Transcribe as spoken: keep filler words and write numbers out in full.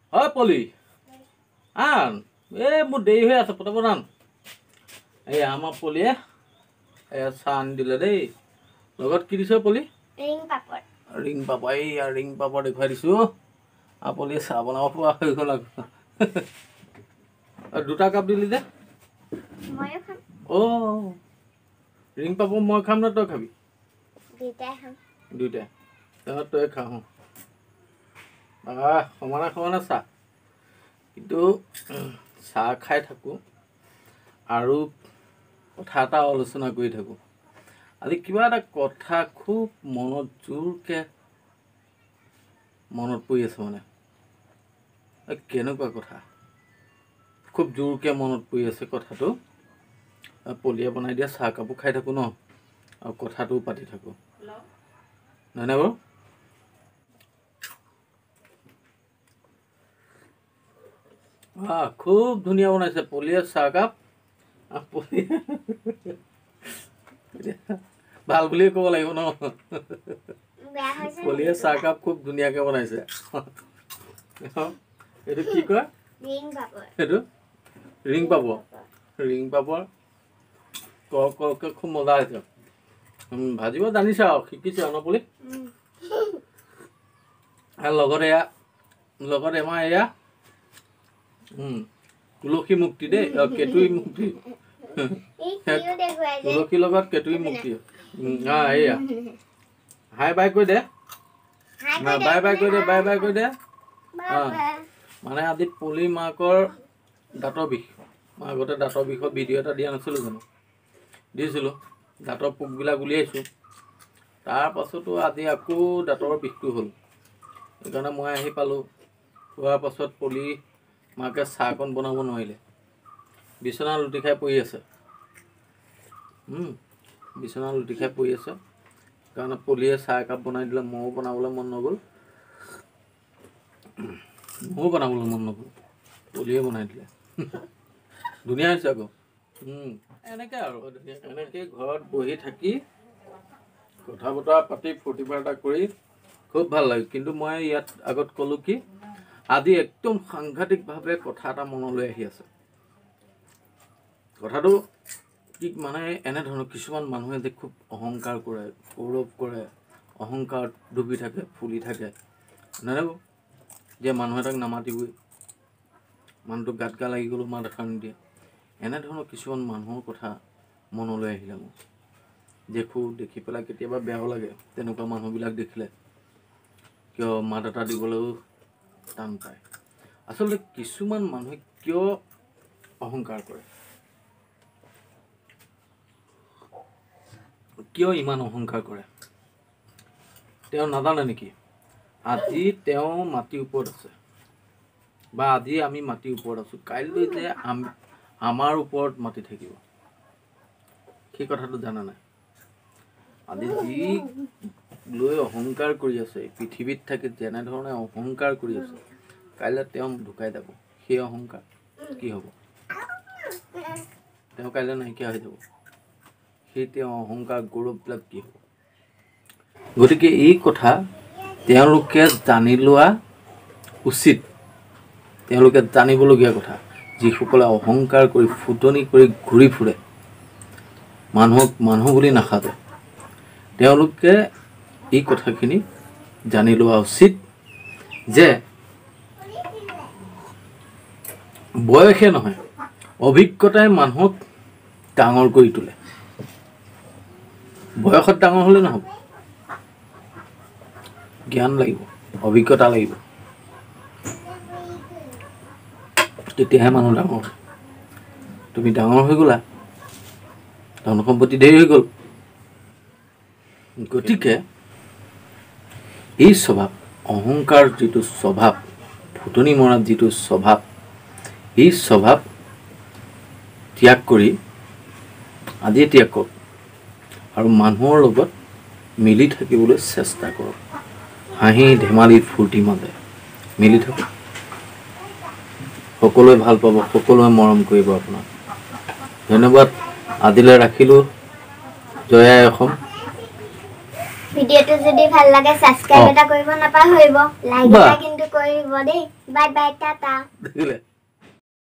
হয় পলি আন এই মোৰ দেৰি হৈ আছে পটাপট আন এই আমাৰ পলিয়ে এই চাহ আনি দিলে দেই লগত কি দিছ পলি ৰিং পাপৰ ৰিং পাপৰ এই ৰিং পাপৰ দেখুৱাই দিছোঁ আৰু পলিয়ে চাহ বনাব পৰা হৈ গ'ল আৰু দুটা কাপ দিলি যে ময়ো খাম অ' ৰিং পাপৰ মই খাম নে তই খাবি দুইটাই খাম দুইটাই তই তই খাওঁ আহ সমানে সমানে চাহ কিন্তু চাহ খাই থাকোঁ আৰু কথা এটা আলোচনা কৰি থাকোঁ আজি কিবা এটা কথা খুব মনত জোৰকৈ মনত পৰি আছে মানে কেনেকুৱা কথা খুব জোৰকৈ মনত পৰি আছে কথাটো পলিয়ে বনাই দিয়া চাহ কাপোৰ খাই থাকোঁ ন আৰু কথাটোও পাতি থাকোঁ নহয়নে বাৰু আহ খুব ধুনীয়া বনাইছে পলিয়ে চাহকাপ পলিয়ে ভাল বুলিয়ে ক'ব লাগিব ন পলিয়ে চাহকাপ খুব ধুনীয়াকৈ বনাইছে এইটো কি কয় এইটো ৰিং পাপৰ ৰিং পাপৰ কৰ কৰকৈ খুব মজা হৈছে ভাজিব জানিছে আৰু শিকিছে আৰু ন পলি আৰু লগত এয়া লগত এমাহ এয়া তুলসী মুক্তি দেই কেঁতুৰী মুক্তি তুলসীৰ লগত কেঁতুৰী মুক্তি অঁ এয়া হাই বাই কৈ দে বাই বাই কৈ দে বাই বাই কৈ দে অঁ মানে আজি পলি মাকৰ দাঁতৰ বিষ মই আগতে দাঁতৰ বিষৰ ভিডিঅ' এটা দিয়া নাছিলোঁ জানো দিছিলোঁ দাঁতৰ পোকবিলাক উলিয়াইছোঁ তাৰপাছতো আজি আকৌ দাঁতৰ বিষটো হ'ল সেইকাৰণে মই আহি পালোঁ খোৱাৰ পাছত পলি মাকে চাহকণ বনাব নোৱাৰিলে বিচনা লুটি খাই পৰি আছে বিচনা লুটি খাই পৰি আছে সেইকাৰণে পলিয়ে চাহ একাপ বনাই দিলে ময়ো বনাবলৈ মন নগ'ল ময়ো বনাবলৈ মন নগ'ল পলিয়ে বনাই দিলে ধুনীয়া হৈছে আকৌ এনেকৈ আৰু এনেকৈ ঘৰত বহি থাকি কথা বতৰা পাতি ফূৰ্তি ফাৰ্তা কৰি খুব ভাল লাগে কিন্তু মই ইয়াত আগত ক'লোঁ কি আজি একদম সাংঘাতিকভাৱে কথা এটা মনলৈ আহি আছে কথাটো কি মানে এনেধৰণৰ কিছুমান মানুহে যে খুব অহংকাৰ কৰে গৌৰৱ কৰে অহংকাৰ ডুবি থাকে ফুলি থাকে নাজানো যে মানুহ এটাক নামাতিবই মানুহটোক গাত গা লাগি গ'লেও মাত এষাৰ নিদিয়ে এনেধৰণৰ কিছুমান মানুহৰ কথা মনলৈ আহিলে মোৰ দেখোঁ দেখি পেলাই কেতিয়াবা বেয়াও লাগে তেনেকুৱা মানুহবিলাক দেখিলে কিয় মাত এটা দিবলৈও টান পায় আচলতে কিছুমান মানুহে কিয় অহংকাৰ কৰে কিয় ইমান অহংকাৰ কৰে তেওঁ নাজানে নেকি আজি তেওঁ মাটিৰ ওপৰত আছে বা আজি আমি মাটিৰ ওপৰত আছোঁ কাইলৈ যে আমি আমাৰ ওপৰত মাটি থাকিব সেই কথাটো জানা নাই আজি যি লৈ অহংকাৰ কৰি আছে পৃথিৱীত থাকি যেনেধৰণে অহংকাৰ কৰি আছে কাইলৈ তেওঁ ঢুকাই যাব সেই অহংকাৰ কি হ'ব তেওঁ কাইলৈ নাইকিয়া হৈ যাব সেই তেওঁ অহংকাৰ গৌৰৱবিলাক কি হ'ব গতিকে এই কথা তেওঁলোকে জানি লোৱা উচিত তেওঁলোকে জানিবলগীয়া কথা যিসকলে অহংকাৰ কৰি ফুটনি কৰি ঘূৰি ফুৰে মানুহক মানুহ বুলি নাসাজে তেওঁলোকে এই কথাখিনি জানি লোৱা উচিত যে বয়সে নহয় অভিজ্ঞতাই মানুহক ডাঙৰ কৰি তোলে বয়সত ডাঙৰ হ'লে নহ'ব জ্ঞান লাগিব অভিজ্ঞতা লাগিব তেতিয়াহে মানুহ ডাঙৰ তুমি ডাঙৰ হৈ গ'লা ধন সম্পত্তি ধেৰ হৈ গ'ল গতিকে এই স্বভাৱ অহংকাৰ যিটো স্বভাৱ ফুটনি মৰাৰ যিটো স্বভাৱ এই স্বভাৱ ত্যাগ কৰি আজিয়ে ত্যাগ কৰক আৰু মানুহৰ লগত মিলি থাকিবলৈ চেষ্টা কৰক হাঁহি ধেমালি ফূৰ্তি মাজে মিলি থাকক সকলোৱে ভাল পাব সকলোৱে মৰম কৰিব আপোনাক ধন্যবাদ আজিলৈ ৰাখিলোঁ জয় আই অসম ভিডিঅ'টো যদি ভাল লাগে সাবস্ক্ৰাইব অ। এটা কৰিব নাপাহৰিব লাইক বাহ। এটা কিন্তু কৰিব দেই বাই বাই টাটা দেখিলে